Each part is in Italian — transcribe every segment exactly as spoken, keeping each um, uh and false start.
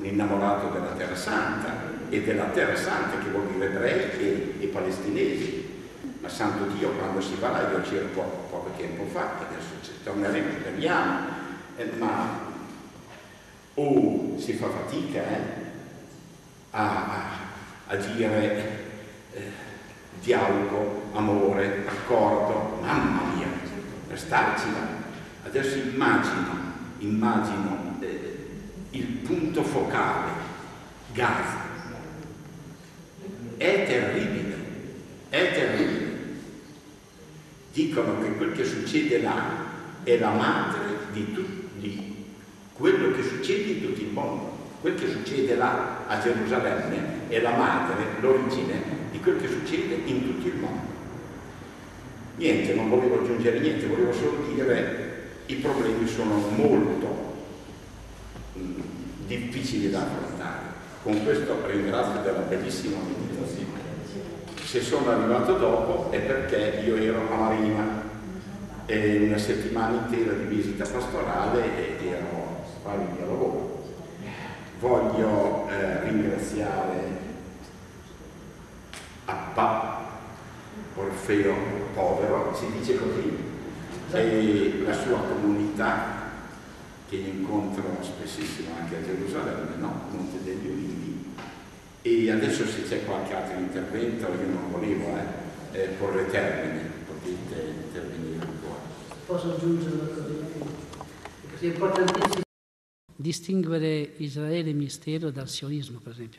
innamorato della Terra Santa e della Terra Santa, che vuol dire ebrei e, e palestinesi. Ma santo Dio, quando si va là, io c'ero poco, poco tempo fa, adesso ci torneremo, speriamo, eh, ma oh, si fa fatica eh, a, a, a dire eh, dialogo, amore, accordo, mamma mia, per starci là. Adesso immagino, immagino eh, il punto focale, Gaza. È terribile, è terribile. Dicono che quel che succede là è la madre di, di quello che succede in tutto il mondo. Quel che succede là a Gerusalemme è la madre, l'origine di quel che succede in tutto il mondo. Niente, non volevo aggiungere niente, volevo solo dire i problemi sono molto mh, difficili da affrontare. Con questo ringrazio della bellissima meditazione. Se sono arrivato dopo è perché io ero a Marina e una settimana intera di visita pastorale e ero a fare il mio lavoro. Voglio eh, ringraziare Appa, Orfeo Povero, si dice così, e la sua comunità che io incontro spessissimo anche a Gerusalemme, no? Monte degli Ulivi. E adesso se c'è qualche altro intervento, io non volevo eh, eh, porre termine, potete intervenire ancora. Posso aggiungere una cosa? È importantissimo distinguere Israele mistero dal sionismo, per esempio.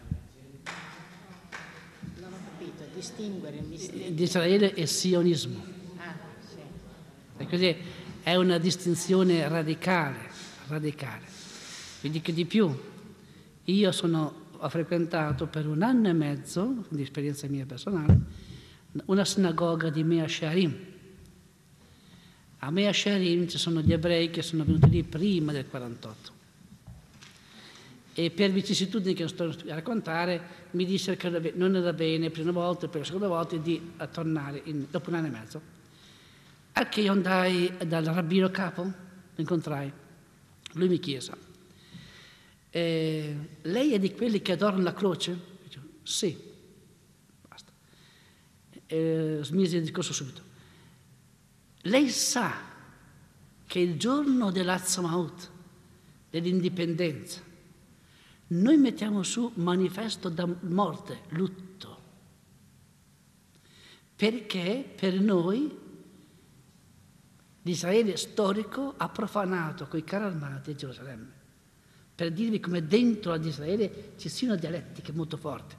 Non ho capito, distinguere il mistero di Israele e sionismo. Ah, sì. E così è una distinzione radicale, radicale. Vi dico di più, io sono, ho frequentato per un anno e mezzo, di esperienza mia personale, una sinagoga di Mea Shearim. A Mea Shearim ci sono gli ebrei che sono venuti lì prima del quarantotto. E per vicissitudini che non sto a raccontare, mi dissero che non era bene la prima volta e per la seconda volta di tornare in, dopo un anno e mezzo. Al che io andai dal rabbino capo, lo incontrai. Lui mi chiese, eh, lei è di quelli che adorano la croce? Dico, sì. Basta. Eh, smise il discorso subito. Lei sa che il giorno dell'Atzmaut, dell'indipendenza, noi mettiamo su manifesto da morte, lutto, perché per noi l'Israele storico ha profanato coi carri armati a Gerusalemme, per dirvi come dentro ad Israele ci siano dialettiche molto forti.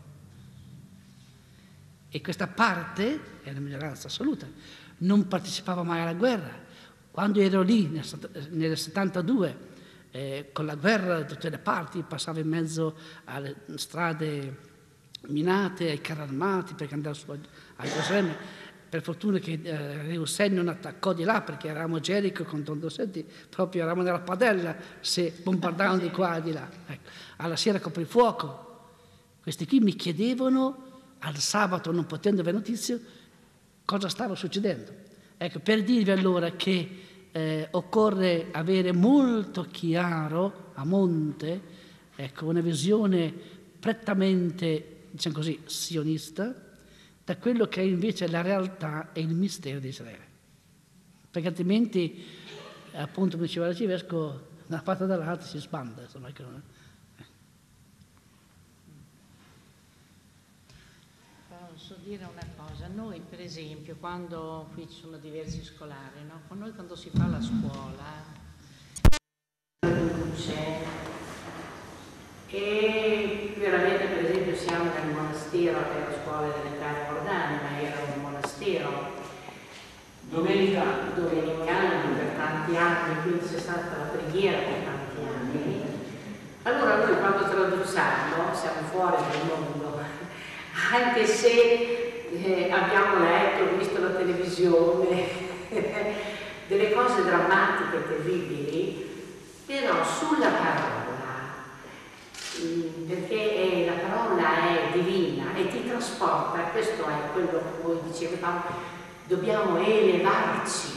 E questa parte, è una minoranza assoluta, non partecipava mai alla guerra. Quando ero lì nel, nel settantadue, Eh, con la guerra da tutte le parti, passava in mezzo alle strade minate, ai carri armati perché andava su a Gerusalemme. Per fortuna che eh, Hussein non attaccò di là, perché eravamo a Gerico con Don Dossetti, proprio eravamo nella padella se bombardavano di qua e di là. Ecco. Alla sera coprifuoco. Questi qui mi chiedevano al sabato, non potendo avere notizie, cosa stava succedendo. Ecco, per dirvi allora che Eh, occorre avere molto chiaro a monte, ecco, una visione prettamente, diciamo così, sionista, da quello che è invece la realtà e il mistero di Israele. Perché altrimenti, appunto, come diceva l'arcivescovo, una parte dall'altra si sbanda, insomma. Che non... Posso dire una cosa, noi per esempio quando qui ci sono diversi scolari, no? Con noi quando si fa la scuola c'è e veramente per esempio siamo nel monastero, che è la scuola delle Case Cordane, ma era un monastero domenicano, domenicano per tanti anni, quindi c'è stata la preghiera per tanti anni. Allora noi quando traduciamo siamo fuori dal mondo, anche se eh, abbiamo letto, visto la televisione, delle cose drammatiche, terribili, però sulla parola, perché è, la parola è divina e ti trasporta, questo è quello che voi dicevate, dobbiamo elevarci.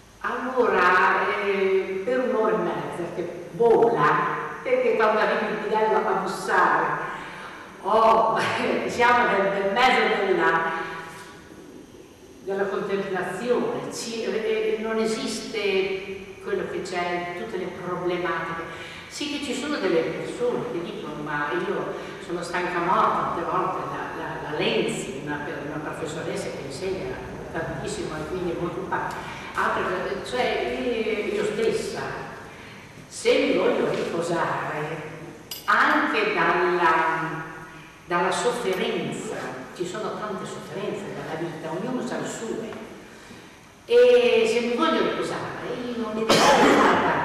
Allora, eh, per un'ora e mezza che vola, perché quando arrivi fratello a bussare, o siamo nel, nel mezzo della, della contemplazione, Ci, non esiste quello che c'è, tutte le problematiche. Sì che ci sono delle persone che dicono ma io sono stanca morta tante volte, la, la, la Lenzi, una, una professoressa che insegna tantissimo e quindi è molto occupata, altre, cioè io stessa, se mi voglio riposare anche dalla, dalla sofferenza, ci sono tante sofferenze nella vita, ognuno sa le sue, e se mi voglio riposare io non mi devo fare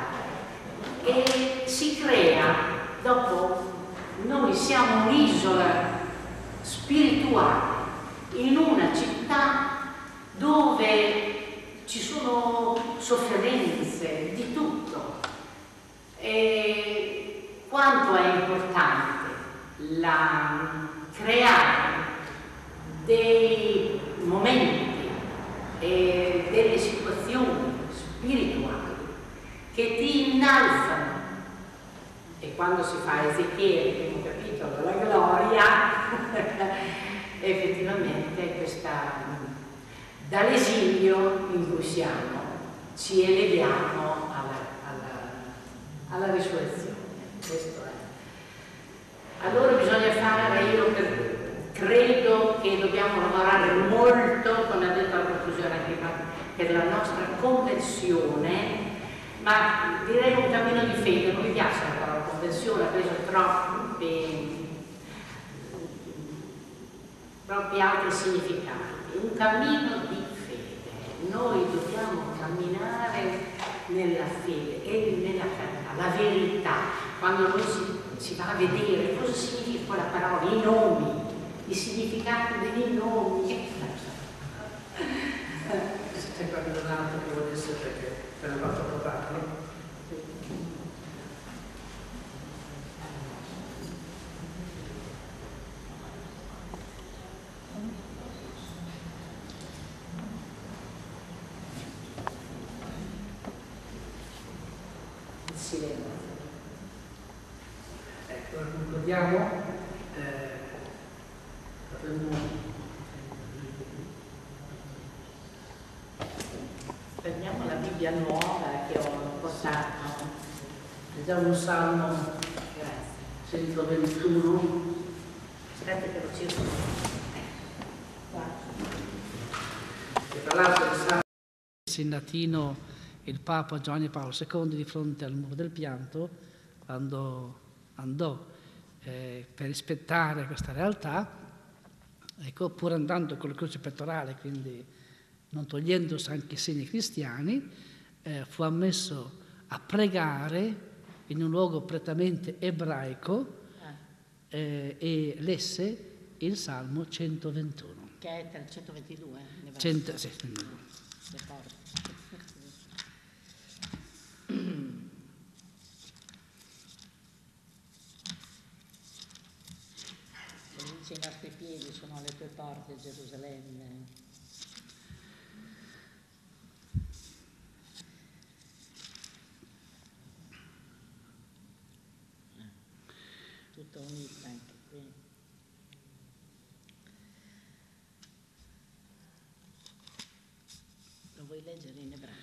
e si crea, dopo noi siamo un'isola spirituale in una città dove ci sono sofferenze di tutto. E quanto è importante la, creare dei momenti e delle situazioni spirituali che ti innalzano. E quando si fa Ezechiele, primo capitolo, la gloria, effettivamente questa, dall'esilio in cui siamo, ci eleviamo alla, alla, alla risurrezione. Questo è. Allora bisogna fare, io per, credo che dobbiamo lavorare molto, come ha detto la conclusione prima, per la nostra conversione, ma direi un cammino di fede. Non mi piace la parola conversione, ha preso troppi, troppi altri significati. Un cammino di fede. Noi dobbiamo camminare nella fede e nella carità, la verità. Quando noi si, si va a vedere cosa significa quella parola, i nomi, i significati dei nomi. C'è qualcun altro che volesse, perché per il vostro papà, il silenzio. Ecco, concludiamo. Eh, potremmo... Prendiamo la Bibbia nuova che ho portato. Leggiamo un salmo Grazie. centoventuno. Aspetta che lo cerco. E tra l'altro il salmo in latino il Papa Giovanni Paolo secondo di fronte al muro del pianto, quando andò eh, per rispettare questa realtà, ecco, pur andando con la croce pettorale, quindi non togliendosi anche i segni cristiani, eh, fu ammesso a pregare in un luogo prettamente ebraico eh, e lesse il Salmo centoventuno. Che è tra il centoventidue? Cento, sì. Le porte. I nostri piedi sono alle tue porte, Gerusalemme. Tutto unito anche qui. Lo vuoi leggere in ebraico?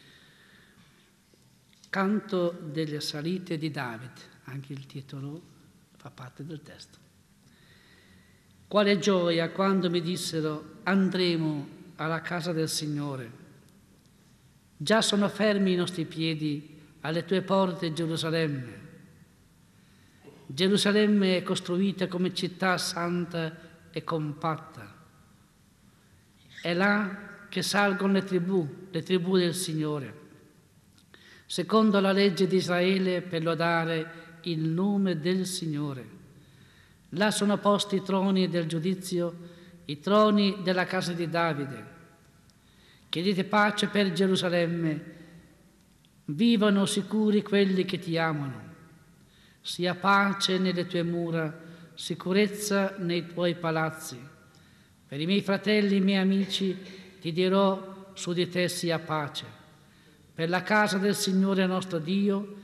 Canto delle salite di David, anche il titolo fa parte del testo. Quale gioia quando mi dissero andremo alla casa del Signore. Già sono fermi i nostri piedi alle tue porte, Gerusalemme. Gerusalemme è costruita come città santa e compatta. È là che salgono le tribù, le tribù del Signore, secondo la legge di Israele, per lodare il nome del Signore. Là sono posti i troni del giudizio, i troni della casa di Davide. Chiedete pace per Gerusalemme, vivano sicuri quelli che ti amano. Sia pace nelle tue mura, sicurezza nei tuoi palazzi. Per i miei fratelli e i miei amici ti dirò, su di te sia pace. Per la casa del Signore nostro Dio